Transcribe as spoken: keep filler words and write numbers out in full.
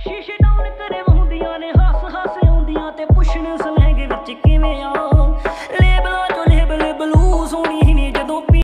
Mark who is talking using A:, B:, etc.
A: ਸ਼ੀਸ਼ੇ ਡਾਊਨ ਕਰੇ ਵਹੁੰਦੀਆਂ ਨੇ ਹੱਸ ਹੱਸ ਆਉਂਦੀਆਂ ਤੇ ਪੁੱਛਣ ਸਲੈਂਗ ਵਿੱਚ ਕਿਵੇਂ ਆ